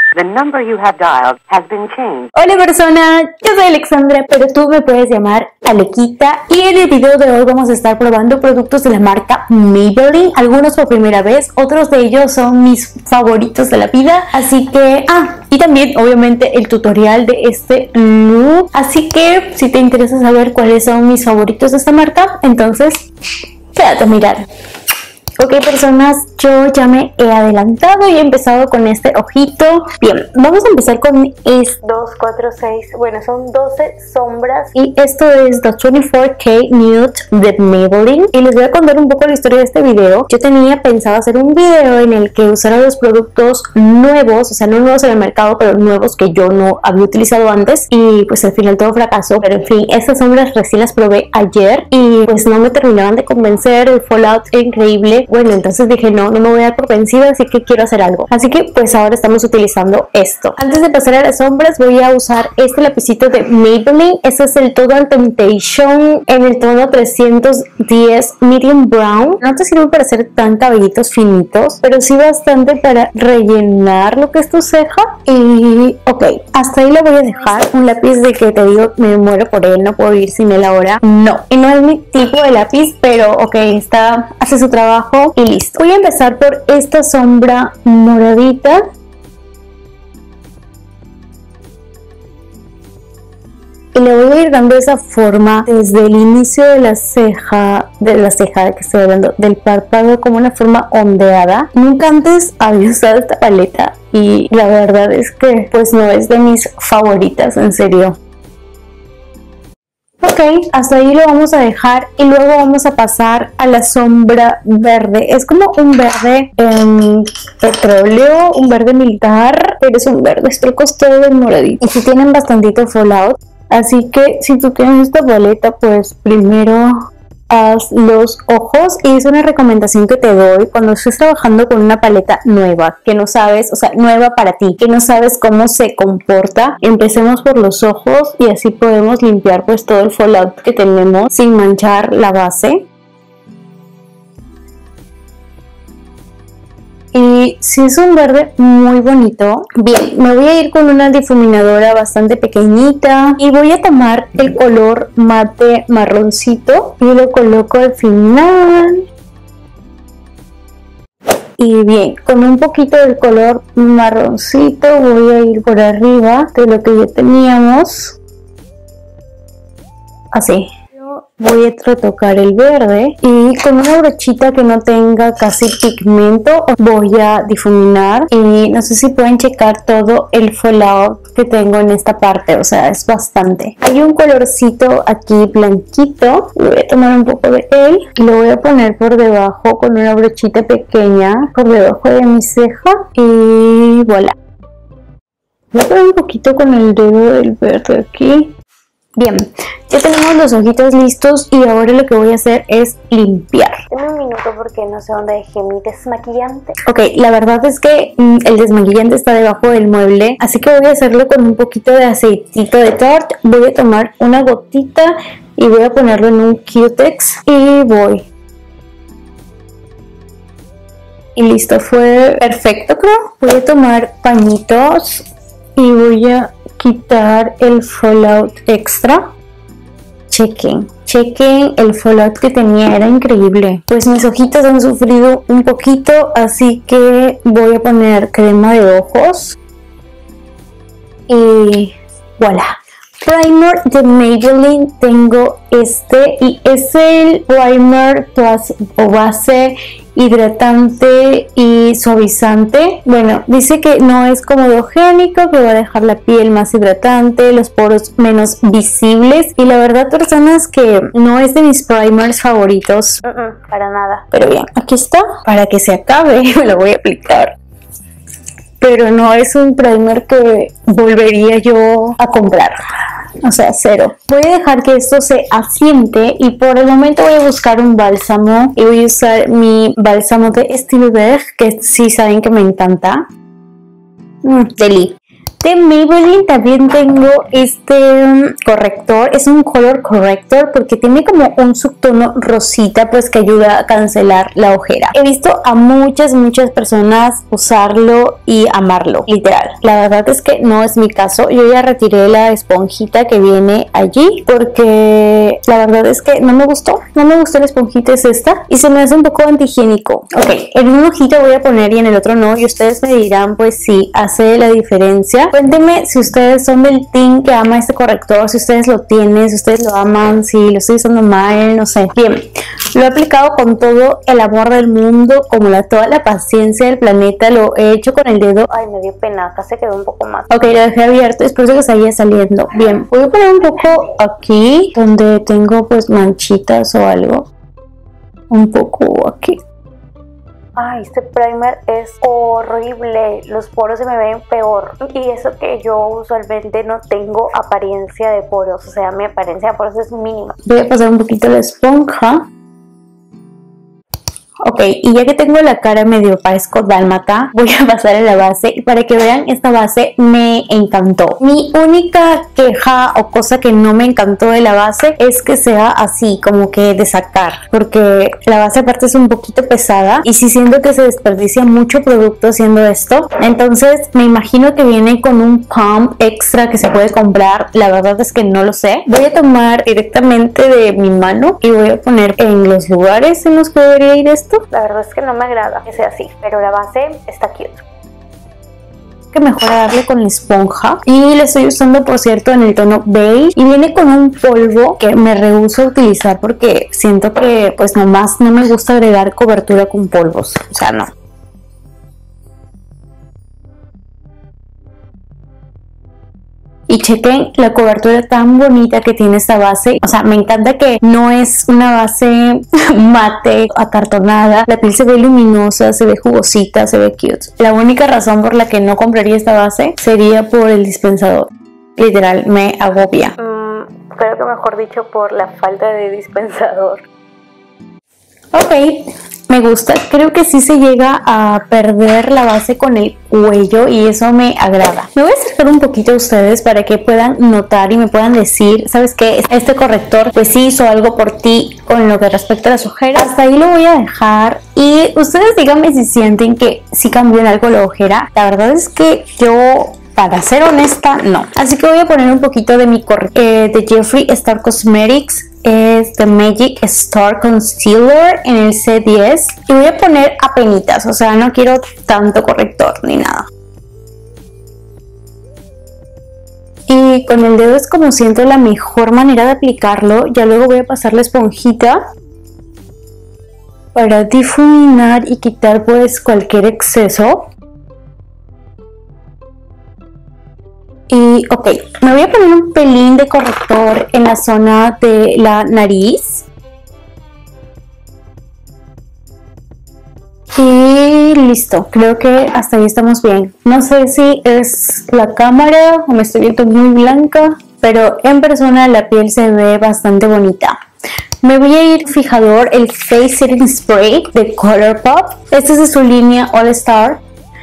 The number you have dialed has been changed. Hola persona, yo soy Alexandra, pero tú me puedes llamar Alequita. Y en el video de hoy vamos a estar probando productos de la marca Maybelline. Algunos por primera vez, otros de ellos son mis favoritos de la vida. Así que, y también obviamente el tutorial de este look. Así que si te interesa saber cuáles son mis favoritos de esta marca, entonces quédate a mirar. Ok personas, yo ya me he adelantado y he empezado con este ojito. Bien, vamos a empezar con 2, 4, 6, bueno son 12 sombras. Y esto es The 24K Nude de Maybelline. Y les voy a contar un poco la historia de este video. Yo tenía pensado hacer un video en el que usara los productos nuevos, o sea no nuevos en el mercado, pero nuevos que yo no había utilizado antes. Y pues al final todo fracasó, pero en fin, estas sombras recién las probé ayer y pues no me terminaban de convencer. El fallout era increíble. Bueno, entonces dije no me voy a dar por vencida, así que quiero hacer algo. Así que pues ahora estamos utilizando esto. Antes de pasar a las sombras voy a usar este lapicito de Maybelline. Este es el Total Temptation en el tono 310 Medium Brown. No te sirve para hacer tan cabellitos finitos, pero sí bastante para rellenar lo que es tu ceja. Y ok, hasta ahí lo voy a dejar. Un lápiz de que te digo me muero por él, no puedo vivir sin él ahora. No, y no es mi tipo de lápiz, pero ok, hace su trabajo y listo. Voy a empezar por esta sombra moradita. Y le voy a ir dando esa forma desde el inicio de la ceja, que estoy hablando, del párpado, como una forma ondeada. Nunca antes había usado esta paleta y la verdad es que pues no es de mis favoritas, en serio. Ok, hasta ahí lo vamos a dejar y luego vamos a pasar a la sombra verde. Es como un verde petróleo, un verde militar, pero es un verde estrucos todo de moradito. Y si tienen bastantito fallout, así que si tú tienes esta paleta, pues primero haz los ojos. Y es una recomendación que te doy cuando estés trabajando con una paleta nueva, que no sabes, o sea, nueva para ti, que no sabes cómo se comporta. Empecemos por los ojos y así podemos limpiar pues todo el fallout que tenemos sin manchar la base. Y si es un verde muy bonito. Bien, me voy a ir con una difuminadora bastante pequeñita y voy a tomar el color mate marroncito y lo coloco al final. Y bien, con un poquito del color marroncito voy a ir por arriba de lo que ya teníamos, así. Voy a retocar el verde y con una brochita que no tenga casi pigmento voy a difuminar. Y no sé si pueden checar todo el fallout que tengo en esta parte, o sea es bastante. Hay un colorcito aquí blanquito, voy a tomar un poco de él y lo voy a poner por debajo con una brochita pequeña por debajo de mi ceja y voilà. Voy a poner un poquito con el dedo del verde aquí. Bien, ya tenemos los ojitos listos y ahora lo que voy a hacer es limpiar. Dame un minuto porque no sé dónde dejé mi desmaquillante. Ok, la verdad es que el desmaquillante está debajo del mueble, así que voy a hacerlo con un poquito de aceitito de Tarte. Voy a tomar una gotita y voy a ponerlo en un Q-Tex y voy. Y listo, fue perfecto creo. Voy a tomar pañitos y voy a quitar el fallout extra. Chequen el fallout que tenía, era increíble. Pues mis ojitos han sufrido un poquito, así que voy a poner crema de ojos y voilà. Primer de Maybelline tengo este y es el primer plus o base hidratante y suavizante. Bueno, dice que no es comedogénico, que va a dejar la piel más hidratante, los poros menos visibles. Y la verdad, personas, que no es de mis primers favoritos, para nada. Pero bien, aquí está, para que se acabe me lo voy a aplicar. Pero no es un primer que volvería yo a comprar. O sea, cero. Voy a dejar que esto se asiente y por el momento voy a buscar un bálsamo. Y voy a usar mi bálsamo de Estée Lauder, que sí saben que me encanta. Deli. De Maybelline también tengo este corrector, es un color corrector porque tiene como un subtono rosita pues que ayuda a cancelar la ojera. He visto a muchas personas usarlo y amarlo, literal. La verdad es que no es mi caso, yo ya retiré la esponjita que viene allí porque la verdad es que no me gustó la esponjita, es esta y se me hace un poco antihigiénico. Ok, en un ojito voy a poner y en el otro no y ustedes me dirán pues si hace la diferencia. Cuéntenme si ustedes son del team que ama este corrector, si ustedes lo tienen, si ustedes lo aman, si lo estoy usando mal, no sé. Bien, lo he aplicado con todo el amor del mundo, como toda la paciencia del planeta, lo he hecho con el dedo. Ay, me dio pena, acá se quedó un poco más. Ok, lo dejé abierto, es por eso que seguía saliendo. Bien, voy a poner un poco aquí, donde tengo pues manchitas o algo. Un poco aquí. Ay, este primer es horrible, los poros se me ven peor y eso que yo usualmente no tengo apariencia de poros, o sea, mi apariencia de poros es mínima. Voy a pasar un poquito la esponja. Ok, y ya que tengo la cara medio parezco dálmata, voy a pasar a la base y para que vean, esta base me encantó. Mi única queja o cosa que no me encantó de la base es que sea así, como que de sacar, porque la base aparte es un poquito pesada y sí siento que se desperdicia mucho producto haciendo esto. Entonces me imagino que viene con un pump extra que se puede comprar, la verdad es que no lo sé. Voy a tomar directamente de mi mano y voy a poner en los lugares en los que debería ir esto. La verdad es que no me agrada que sea así, pero la base está cute. Que mejorarle con la esponja y le estoy usando por cierto en el tono beige y viene con un polvo que me rehúso a utilizar porque siento que pues nomás no me gusta agregar cobertura con polvos, o sea no. Y chequen la cobertura tan bonita que tiene esta base. O sea, me encanta que no es una base mate, acartonada. La piel se ve luminosa, se ve jugosita, se ve cute. La única razón por la que no compraría esta base sería por el dispensador. Literal, me agobia. Creo que mejor dicho por la falta de dispensador. Ok, me gusta, creo que sí se llega a perder la base con el cuello y eso me agrada. Me voy a acercar un poquito a ustedes para que puedan notar y me puedan decir, ¿sabes qué? Este corrector pues sí hizo algo por ti con lo que respecta a las ojeras. Hasta ahí lo voy a dejar y ustedes díganme si sienten que sí cambió en algo la ojera. La verdad es que yo... para ser honesta, no. Así que voy a poner un poquito de mi corrector de Jeffree Star Cosmetics. Es The Magic Star Concealer en el C10. Y voy a poner apenitas, o sea, no quiero tanto corrector ni nada. Y con el dedo es como siento la mejor manera de aplicarlo. Ya luego voy a pasar la esponjita para difuminar y quitar pues cualquier exceso. Y ok, me voy a poner un pelín de corrector en la zona de la nariz. Y listo, creo que hasta ahí estamos bien. No sé si es la cámara o me estoy viendo muy blanca, pero en persona la piel se ve bastante bonita. Me voy a ir fijador, el Face Setting Spray de Colourpop. Este es de su línea All Star.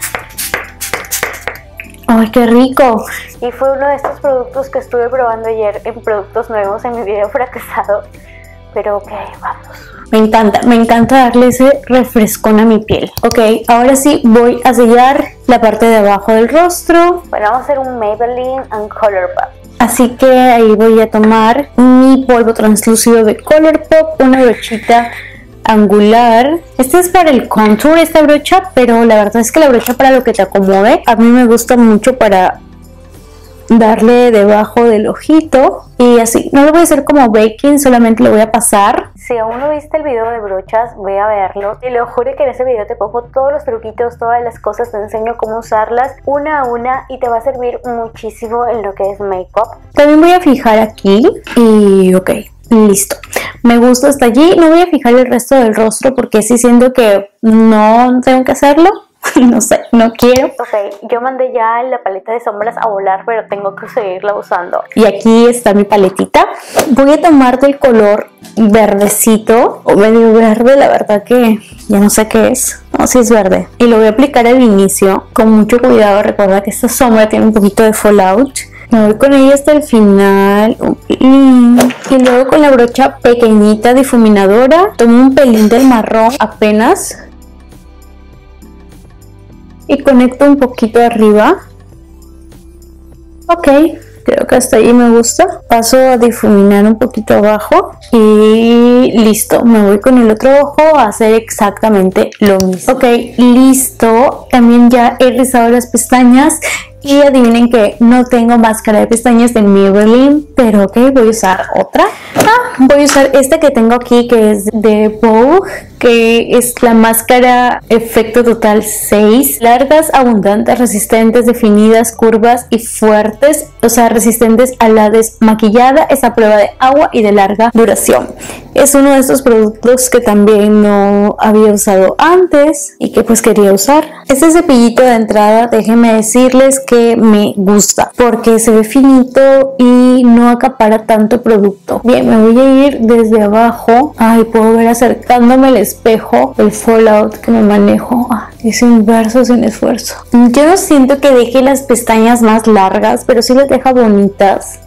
¡Ay, qué rico! Y fue uno de estos productos que estuve probando ayer en productos nuevos en mi video fracasado. Pero ok, vamos. Me encanta darle ese refrescón a mi piel. Ok, ahora sí voy a sellar la parte de abajo del rostro. Bueno, vamos a hacer un Maybelline and Colourpop. Así que ahí voy a tomar mi polvo translúcido de Colourpop, una brochita angular. Este es para el contour, esta brocha, pero la verdad es que la brocha para lo que te acomode. A mí me gusta mucho para darle debajo del ojito y así. No lo voy a hacer como baking, solamente lo voy a pasar. Si aún no viste el video de brochas, ve a verlo. Y lo juro que en ese video te pongo todos los truquitos, todas las cosas, te enseño cómo usarlas una a una y te va a servir muchísimo en lo que es make-up. También voy a fijar aquí y ok. Listo, me gusta hasta allí. No voy a fijar el resto del rostro porque sí siento que no tengo que hacerlo. No sé, no quiero. Ok, yo mandé ya la paleta de sombras a volar, pero tengo que seguirla usando. Y aquí está mi paletita. Voy a tomar del color verdecito o medio verde, la verdad que ya no sé qué es. No, sí es verde. Y lo voy a aplicar al inicio con mucho cuidado. Recuerda que esta sombra tiene un poquito de fallout. Me voy con ella hasta el final. Y luego con la brocha pequeñita difuminadora tomo un pelín del marrón apenas y conecto un poquito arriba. Ok, creo que hasta ahí me gusta. Paso a difuminar un poquito abajo y listo. Me voy con el otro ojo a hacer exactamente lo mismo. Ok, listo. También ya he rizado las pestañas. Y adivinen que no tengo máscara de pestañas de Maybelline, pero ok, voy a usar otra. Voy a usar esta que tengo aquí, que es de Vogue, que es la máscara Efecto Total 6. Largas, abundantes, resistentes, definidas, curvas y fuertes. O sea, resistentes a la desmaquillada. Es a prueba de agua y de larga duración. Es uno de estos productos que también no había usado antes y que pues quería usar. Este cepillito de entrada, déjenme decirles que me gusta porque se ve finito y no acapara tanto producto. Bien, me voy a ir desde abajo. Ay, puedo ver acercándome al espejo el fallout que me manejo. Es inverso sin esfuerzo. Yo no siento que deje las pestañas más largas, pero sí las deja bonitas.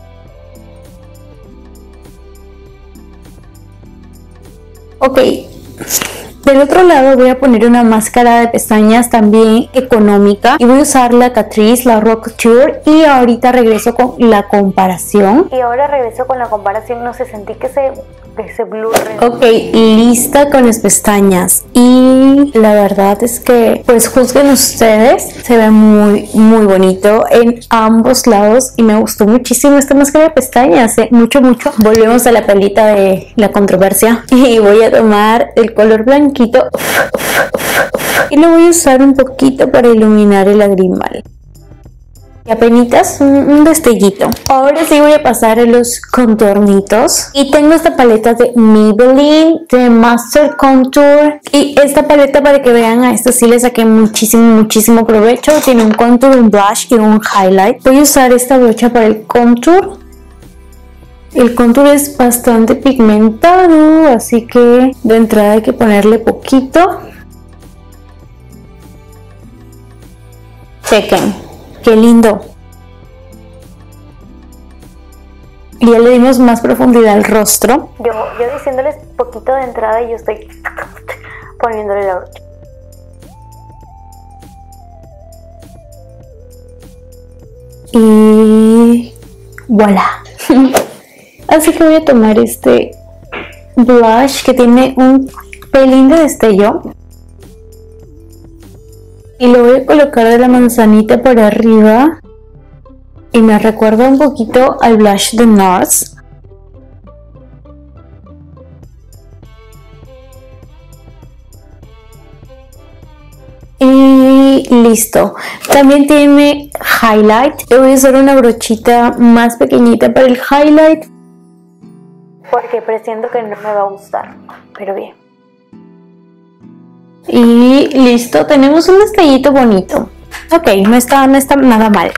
Ok, del otro lado voy a poner una máscara de pestañas también económica y voy a usar la Catrice, la Raw Couture, y ahorita regreso con la comparación. No sé, sentí que ese blur. Ok, lista con las pestañas y la verdad es que pues juzguen ustedes, se ve muy bonito en ambos lados y me gustó muchísimo esta máscara de pestañas, mucho. Volvemos a la pelita de la controversia y voy a tomar el color blanquito y lo voy a usar un poquito para iluminar el lagrimal. Y apenitas un destellito. Ahora sí voy a pasar a los contornitos. Y tengo esta paleta de Maybelline de Master Contour. Y esta paleta, para que vean, a esta sí le saqué muchísimo provecho. Tiene un contour, un blush y un highlight. Voy a usar esta brocha para el contour. El contour es bastante pigmentado, así que de entrada hay que ponerle poquito. Chequen. ¡Qué lindo! Y ya le dimos más profundidad al rostro. Yo diciéndoles poquito de entrada y yo estoy poniéndole la brocha. Y voilà. Así que voy a tomar este blush que tiene un pelín de destello. Y lo voy a colocar de la manzanita por arriba. Y me recuerda un poquito al blush de NARS. Y listo. También tiene highlight. Yo voy a usar una brochita más pequeñita para el highlight, porque presiento que no me va a gustar. Pero bien. Y listo, tenemos un destellito bonito. Ok, no está nada mal.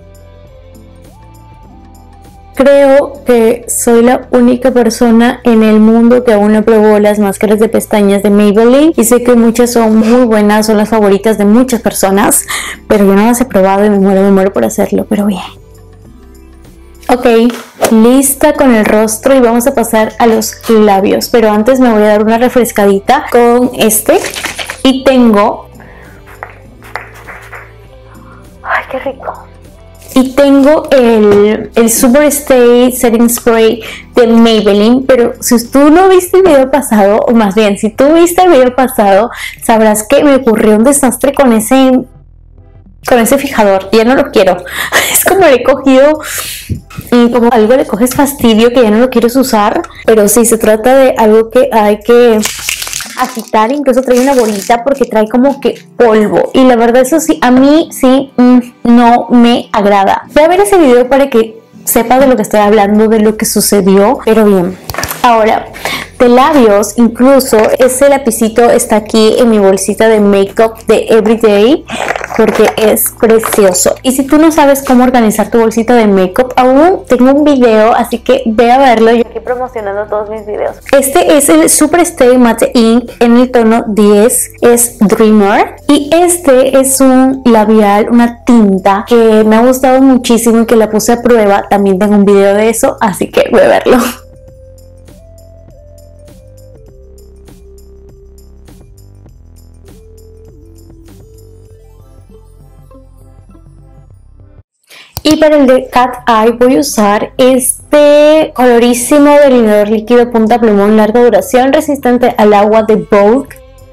Creo que soy la única persona en el mundo que aún no probó las máscaras de pestañas de Maybelline. Y sé que muchas son muy buenas, son las favoritas de muchas personas, pero yo no las he probado y me muero por hacerlo, pero bien. Ok, lista con el rostro y vamos a pasar a los labios. Pero antes me voy a dar una refrescadita con este. Y tengo... ¡Ay, qué rico! Y tengo el Super Stay Setting Spray de Maybelline. Pero si tú no viste el video pasado, o más bien, si tú viste el video pasado, sabrás que me ocurrió un desastre con ese fijador. Ya no lo quiero. Es como le he cogido... como algo le coges fastidio que ya no lo quieres usar. Pero sí, se trata de algo que hay que... agitar, incluso trae una bolita porque trae como que polvo y la verdad eso sí, a mí sí no me agrada. Voy a ver ese video para que sepa de lo que estoy hablando, de lo que sucedió, pero bien. Ahora, de labios, incluso ese lapicito está aquí en mi bolsita de makeup de Everyday porque es precioso. Y si tú no sabes cómo organizar tu bolsita de makeup, aún tengo un video, así que ve a verlo. Yo aquí promocionando todos mis videos. Este es el Super Stay Matte Ink en el tono 10, es Dreamer. Y este es un labial, una tinta que me ha gustado muchísimo y que la puse a prueba. También tengo un video de eso, así que voy a verlo. Y para el de Cat Eye voy a usar este colorísimo delineador líquido punta plumón larga duración resistente al agua de Vogue.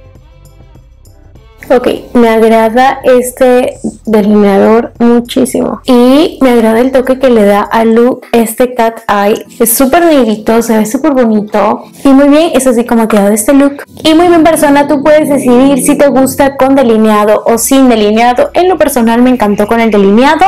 Ok, me agrada este delineador muchísimo y me agrada el toque que le da al look este Cat Eye. Es súper negrito, se ve súper bonito y muy bien, es así como ha quedado este look. Y muy bien persona, tú puedes decidir si te gusta con delineado o sin delineado. En lo personal me encantó con el delineado.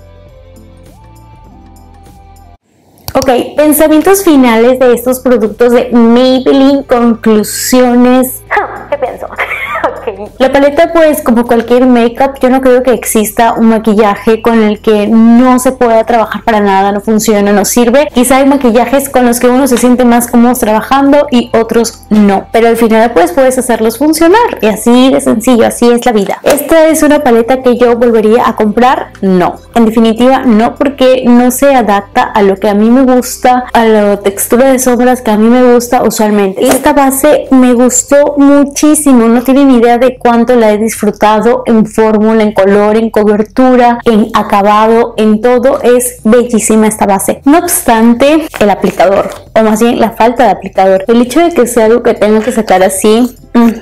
Ok, pensamientos finales de estos productos de Maybelline, conclusiones. ¿Qué pienso? Okay. La paleta, pues como cualquier makeup, yo no creo que exista un maquillaje con el que no se pueda trabajar para nada, no funciona, no sirve. Quizá hay maquillajes con los que uno se siente más cómodo trabajando y otros no, pero al final pues puedes hacerlos funcionar y así de sencillo, así es la vida. ¿Esta es una paleta que yo volvería a comprar? No, en definitiva no, porque no se adapta a lo que a mí me gusta, a la textura de sombras que a mí me gusta usualmente. Esta base me gustó muchísimo, no tienen idea de cuánto la he disfrutado en fórmula, en color, en cobertura, en acabado, en todo. Es bellísima esta base. No obstante, el aplicador, o más bien la falta de aplicador, el hecho de que sea algo que tengo que sacar así,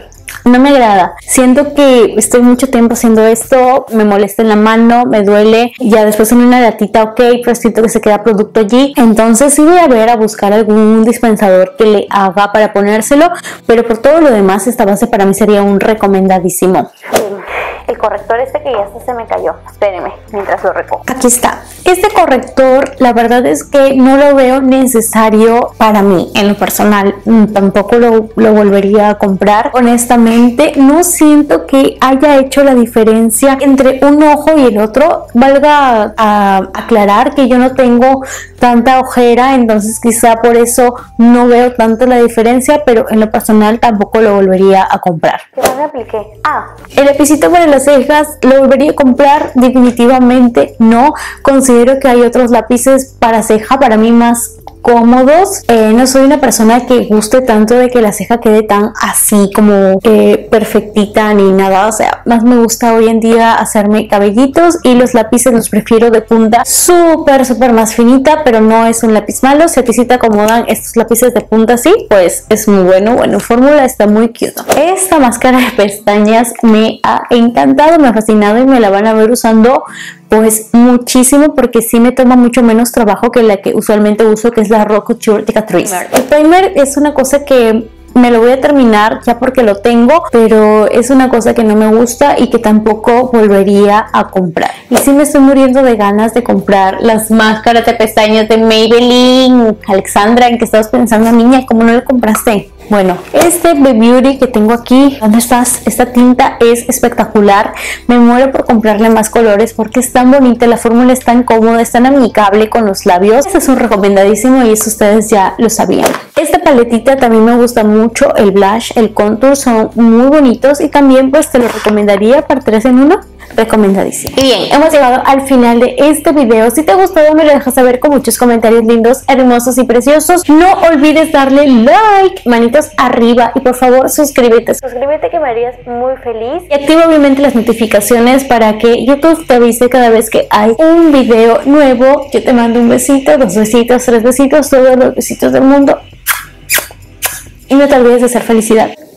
no me agrada. Siento que estoy mucho tiempo haciendo esto, me molesta en la mano, me duele. Ya después en una latita, ok, pero siento que se queda producto allí. Entonces sí voy a ver a buscar algún dispensador que le haga para ponérselo. Pero por todo lo demás, esta base para mí sería un recomendadísimo. El corrector este que ya hasta se me cayó. Espérenme, mientras lo recojo. Aquí está. Este corrector, la verdad es que no lo veo necesario para mí, en lo personal. Tampoco lo volvería a comprar. Honestamente, no siento que haya hecho la diferencia entre un ojo y el otro. Valga a aclarar que yo no tengo tanta ojera, entonces quizá por eso no veo tanto la diferencia, pero en lo personal tampoco lo volvería a comprar. ¿Qué más me apliqué? El lapicito para las cejas, ¿lo volvería a comprar? Definitivamente no. Considero que hay otros lápices para ceja para mí más cómodos. No soy una persona que guste tanto de que la ceja quede tan así como perfectita ni nada, o sea, más me gusta hoy en día hacerme cabellitos y los lápices los prefiero de punta súper más finita, pero no es un lápiz malo. Si a ti sí te acomodan estos lápices de punta así, pues es muy bueno. Fórmula está muy cute. Esta máscara de pestañas me ha encantado, me ha fascinado y me la van a ver usando pues muchísimo, porque sí me toma mucho menos trabajo que la que usualmente uso, que es la Raw Couture de Catrice. El primer es una cosa que me lo voy a terminar ya porque lo tengo, pero es una cosa que no me gusta y que tampoco volvería a comprar. Y sí me estoy muriendo de ganas de comprar las máscaras de pestañas de Maybelline. Alexandra, ¿en qué estabas pensando, niña? ¿Cómo no lo compraste? Bueno, este The Beauty que tengo aquí, ¿dónde estás? Esta tinta es espectacular. Me muero por comprarle más colores porque es tan bonita, la fórmula es tan cómoda, es tan amigable con los labios. Este es un recomendadísimo y eso ustedes ya lo sabían. Esta paletita también me gusta mucho, el blush, el contour son muy bonitos y también pues te lo recomendaría para 3 en 1. Recomendadísimo. Y bien, hemos llegado al final de este video. Si te gustó, me lo dejas saber con muchos comentarios lindos, hermosos y preciosos. No olvides darle like, manitos arriba y por favor suscríbete. Suscríbete, que me harías muy feliz. Y activa obviamente las notificaciones para que YouTube te avise cada vez que hay un video nuevo. Yo te mando un besito, 2 besitos, 3 besitos, todos los besitos del mundo. Y no te olvides de hacer felicidad